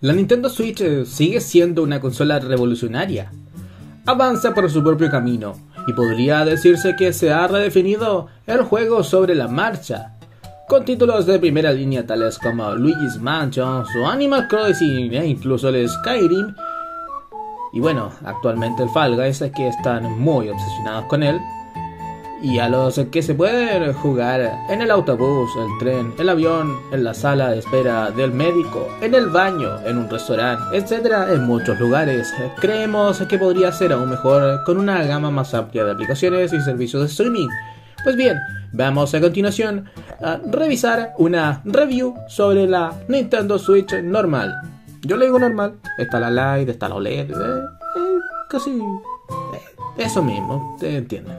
La Nintendo Switch sigue siendo una consola revolucionaria. Avanza por su propio camino, y podría decirse que se ha redefinido el juego sobre la marcha, con títulos de primera línea tales como Luigi's Mansion o Animal Crossing e incluso el Skyrim. Y bueno, actualmente el Fall Guys, es que están muy obsesionados con él. Y a los que se pueden jugar en el autobús, el tren, el avión, en la sala de espera del médico, en el baño, en un restaurante, etc. en muchos lugares. Creemos que podría ser aún mejor con una gama más amplia de aplicaciones y servicios de streaming. Pues bien, vamos a continuación a revisar una review sobre la Nintendo Switch normal. Yo le digo normal, está la Lite, está la OLED, casi eso mismo, te entienden.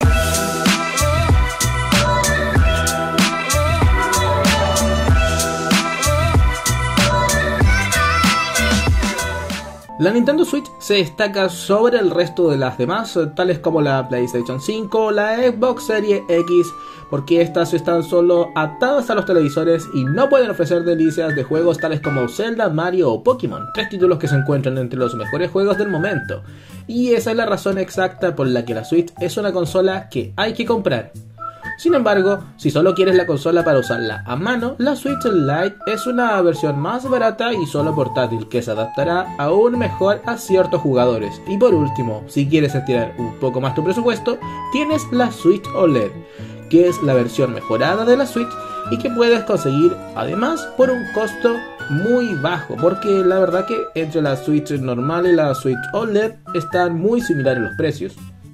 La Nintendo Switch se destaca sobre el resto de las demás, tales como la PlayStation 5 o la Xbox Series X, porque estas están solo atadas a los televisores y no pueden ofrecer delicias de juegos tales como Zelda, Mario o Pokémon, 3 títulos que se encuentran entre los mejores juegos del momento. Y esa es la razón exacta por la que la Switch es una consola que hay que comprar. Sin embargo, si solo quieres la consola para usarla a mano, la Switch Lite es una versión más barata y solo portátil que se adaptará aún mejor a ciertos jugadores. Y por último, si quieres estirar un poco más tu presupuesto, tienes la Switch OLED, que es la versión mejorada de la Switch y que puedes conseguir además por un costo muy bajo, porque la verdad que entre la Switch normal y la Switch OLED están muy similares los precios.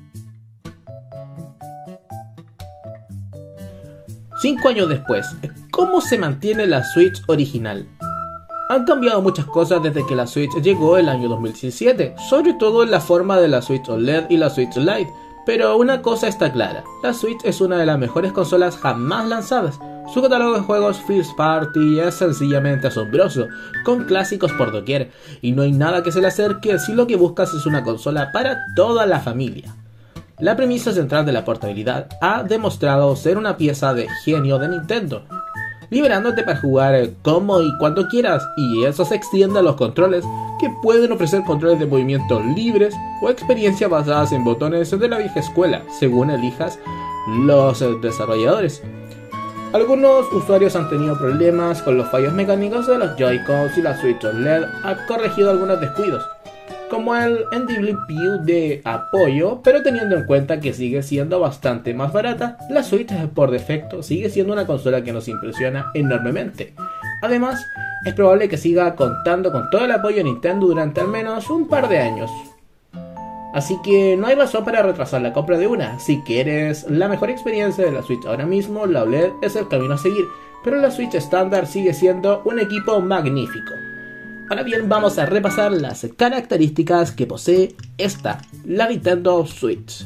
5 años después, ¿cómo se mantiene la Switch original? Han cambiado muchas cosas desde que la Switch llegó el año 2017, sobre todo en la forma de la Switch OLED y la Switch Lite, pero una cosa está clara, la Switch es una de las mejores consolas jamás lanzadas. Su catálogo de juegos First Party es sencillamente asombroso, con clásicos por doquier, y no hay nada que se le acerque si lo que buscas es una consola para toda la familia. La premisa central de la portabilidad ha demostrado ser una pieza de genio de Nintendo, liberándote para jugar como y cuando quieras, y eso se extiende a los controles, que pueden ofrecer controles de movimiento libres o experiencias basadas en botones de la vieja escuela, según elijas los desarrolladores. Algunos usuarios han tenido problemas con los fallos mecánicos de los Joy-Cons y la Switch OLED ha corregido algunos descuidos, como el NWPU de apoyo, pero teniendo en cuenta que sigue siendo bastante más barata, la Switch por defecto sigue siendo una consola que nos impresiona enormemente. Además, es probable que siga contando con todo el apoyo de Nintendo durante al menos un par de años. Así que no hay razón para retrasar la compra de una. Si quieres la mejor experiencia de la Switch ahora mismo, la OLED es el camino a seguir, pero la Switch estándar sigue siendo un equipo magnífico. Ahora bien, vamos a repasar las características que posee la Nintendo Switch.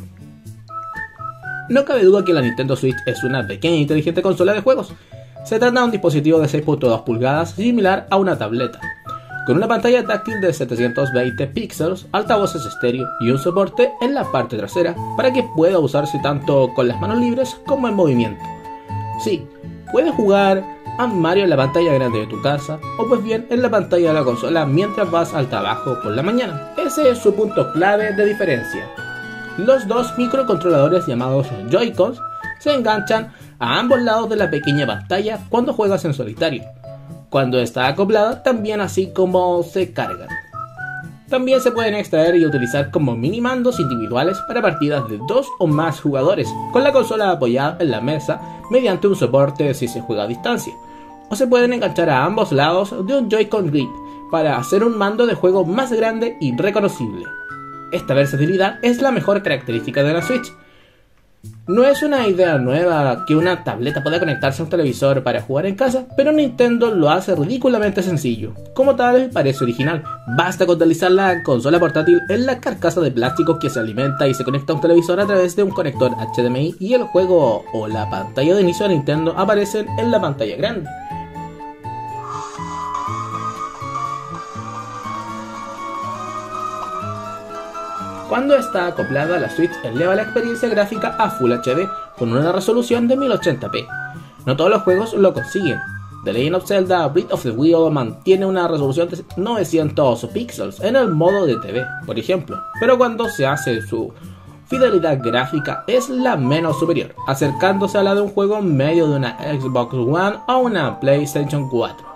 No cabe duda que la Nintendo Switch es una pequeña e inteligente consola de juegos. Se trata de un dispositivo de 6.2 pulgadas similar a una tableta, con una pantalla táctil de 720 píxeles, altavoces estéreo y un soporte en la parte trasera para que pueda usarse tanto con las manos libres como en movimiento. Sí, puedes jugar a Mario en la pantalla grande de tu casa o pues bien en la pantalla de la consola mientras vas al trabajo por la mañana. Ese es su punto clave de diferencia. Los dos microcontroladores llamados Joy-Cons se enganchan a ambos lados de la pequeña pantalla cuando juegas en solitario, cuando está acoplada también, así como se cargan. También se pueden extraer y utilizar como mini mandos individuales para partidas de 2 o más jugadores, con la consola apoyada en la mesa mediante un soporte si se juega a distancia. O se pueden enganchar a ambos lados de un Joy-Con Grip para hacer un mando de juego más grande y reconocible. Esta versatilidad es la mejor característica de la Switch. No es una idea nueva que una tableta pueda conectarse a un televisor para jugar en casa, pero Nintendo lo hace ridículamente sencillo. Como tal, parece original. Basta con deslizar la consola portátil en la carcasa de plástico que se alimenta y se conecta a un televisor a través de un conector HDMI y el juego o la pantalla de inicio de Nintendo aparecen en la pantalla grande. Cuando está acoplada, la Switch eleva la experiencia gráfica a Full HD con una resolución de 1080p. No todos los juegos lo consiguen, The Legend of Zelda Breath of the Wild mantiene una resolución de 900 píxeles en el modo de TV, por ejemplo, pero cuando se hace su fidelidad gráfica es la menos superior, acercándose a la de un juego medio de una Xbox One o una PlayStation 4.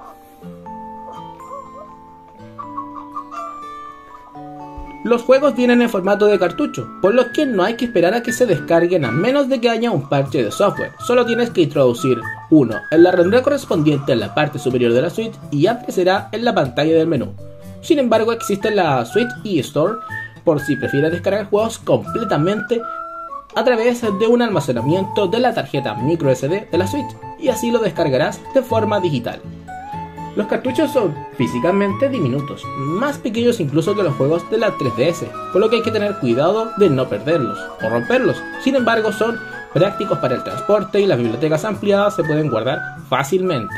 Los juegos vienen en formato de cartucho, por lo que no hay que esperar a que se descarguen a menos de que haya un parche de software. Solo tienes que introducir uno en la ranura correspondiente en la parte superior de la Switch y aparecerá en la pantalla del menú. Sin embargo, existe la Switch eStore por si prefieres descargar juegos completamente a través de un almacenamiento de la tarjeta microSD de la Switch, y así lo descargarás de forma digital. Los cartuchos son físicamente diminutos, más pequeños incluso que los juegos de la 3DS, por lo que hay que tener cuidado de no perderlos o romperlos. Sin embargo, son prácticos para el transporte y las bibliotecas ampliadas se pueden guardar fácilmente.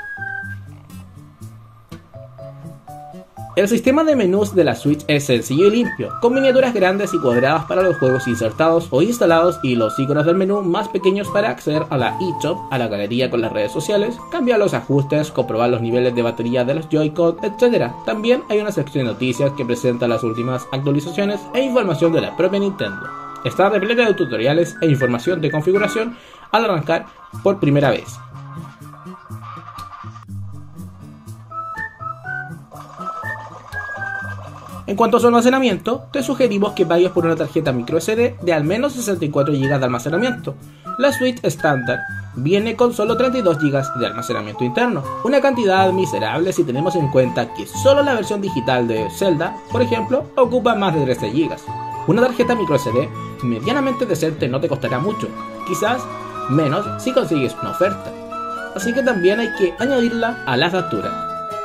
El sistema de menús de la Switch es sencillo y limpio, con miniaturas grandes y cuadradas para los juegos insertados o instalados y los iconos del menú más pequeños para acceder a la eShop, a la galería con las redes sociales, cambiar los ajustes, comprobar los niveles de batería de los Joy-Con, etc. También hay una sección de noticias que presenta las últimas actualizaciones e información de la propia Nintendo. Está repleta de tutoriales e información de configuración al arrancar por primera vez. En cuanto a su almacenamiento, te sugerimos que vayas por una tarjeta microSD de al menos 64 GB de almacenamiento. La Switch estándar viene con solo 32 GB de almacenamiento interno, una cantidad miserable si tenemos en cuenta que solo la versión digital de Zelda, por ejemplo, ocupa más de 13 GB. Una tarjeta microSD medianamente decente no te costará mucho, quizás menos si consigues una oferta, así que también hay que añadirla a la factura.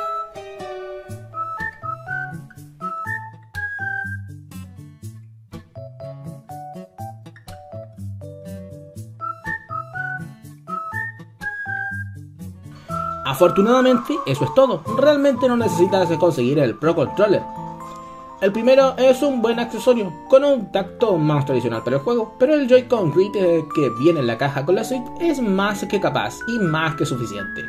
Afortunadamente, eso es todo. Realmente no necesitas conseguir el Pro Controller. El primero es un buen accesorio, con un tacto más tradicional para el juego, pero el Joy-Con Grip que viene en la caja con la Switch es más que capaz y más que suficiente.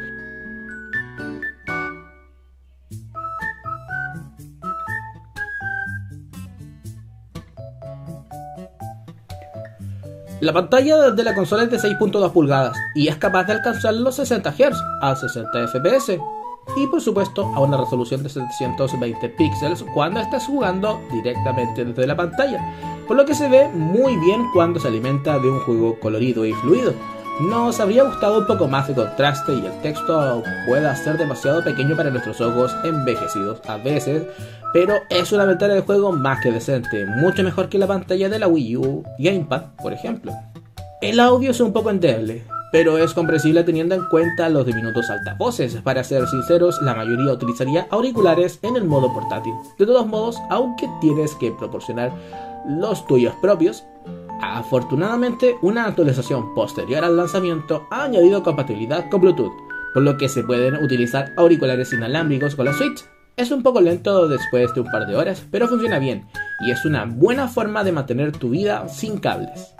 La pantalla de la consola es de 6.2 pulgadas y es capaz de alcanzar los 60 Hz a 60 FPS y por supuesto a una resolución de 720 píxeles cuando estás jugando directamente desde la pantalla, por lo que se ve muy bien cuando se alimenta de un juego colorido y fluido. Nos habría gustado un poco más de contraste y el texto pueda ser demasiado pequeño para nuestros ojos envejecidos a veces, pero es una ventana de juego más que decente, mucho mejor que la pantalla de la Wii U Gamepad, por ejemplo. El audio es un poco endeble, pero es comprensible teniendo en cuenta los diminutos altavoces. Para ser sinceros, la mayoría utilizaría auriculares en el modo portátil. De todos modos, aunque tienes que proporcionar los tuyos propios, afortunadamente una actualización posterior al lanzamiento ha añadido compatibilidad con Bluetooth, por lo que se pueden utilizar auriculares inalámbricos con la Switch. Es un poco lento después de un par de horas, pero funciona bien y es una buena forma de mantener tu vida sin cables.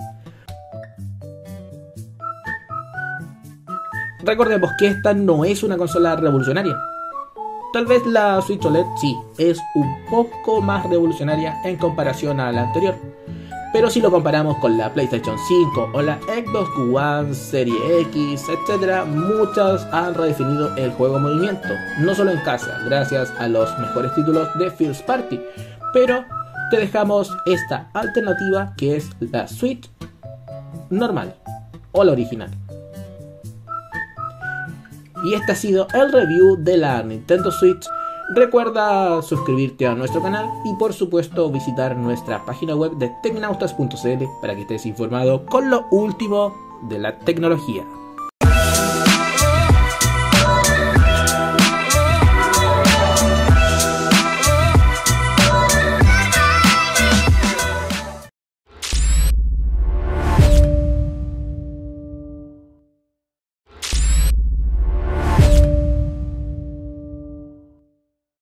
Recordemos que esta no es una consola revolucionaria. Tal vez la Switch OLED sí, es un poco más revolucionaria en comparación a la anterior. Pero si lo comparamos con la PlayStation 5 o la Xbox One, Serie X, etc., muchas han redefinido el juego en movimiento, no solo en casa, gracias a los mejores títulos de First Party, pero te dejamos esta alternativa que es la Switch normal o la original. Y este ha sido el review de la Nintendo Switch. Recuerda suscribirte a nuestro canal y por supuesto visitar nuestra página web de tecnautas.cl para que estés informado con lo último de la tecnología.